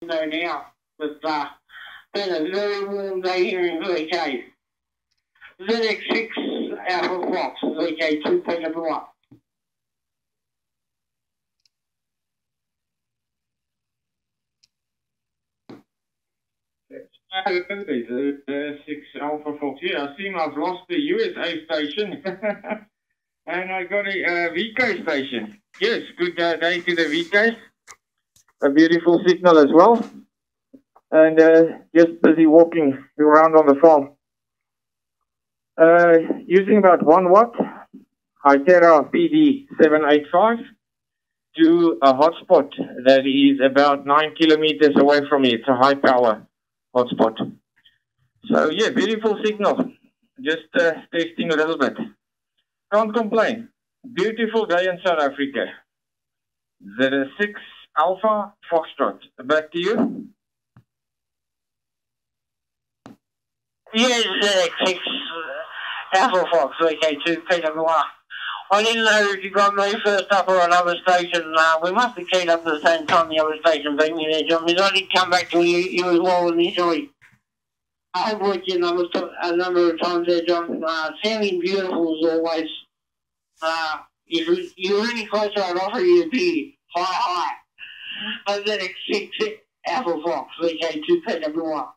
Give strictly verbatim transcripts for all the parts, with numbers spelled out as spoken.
know now, but uh, been a very warm day here in V K. Z X six Alpha Fox, V K two P W one. The uh, six Alpha Fox. Yeah, I seem I've lost the U S A station and I got a uh, V K station. Yes, good uh, day to the V K. A beautiful signal as well. And uh, just busy walking around on the farm. Uh, using about one watt, Itera P D seven eight five to a hotspot that is about nine kilometers away from me. It's a high power hotspot. So yeah, beautiful signal. Just uh, testing a little bit. Can't complain. Beautiful day in South Africa. Z X six Alpha Foxtrot. Back to you. Yes, Z X six Alpha Fox, V K two P W one. I didn't know if you got me first up or another station. Uh, we must have keyed up at the same time the other station beat me there, John, because I did come back to you, you as well initially. I have worked you a number, a number of times there, John. Uh, sounding beautiful as always. Uh, if you're any closer, I'd offer you a beer. High, high. A Z X six Alpha Fox, V K two P W one.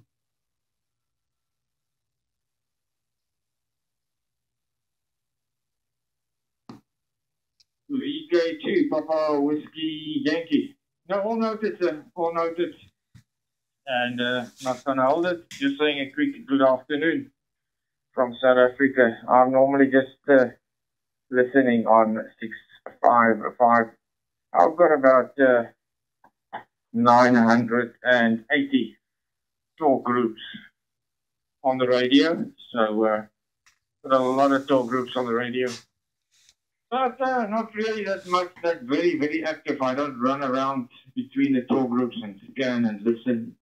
V K two, Papa Whiskey Yankee. No, all noted, sir. All noted. And uh, not going to hold it. Just saying a quick good afternoon from South Africa. I'm normally just uh, listening on six five five. I've got about uh, nine hundred eighty talk groups on the radio. So, uh, got a lot of talk groups on the radio. But uh, not really that much, that very, very active. I don't run around between the talk groups and scan and listen.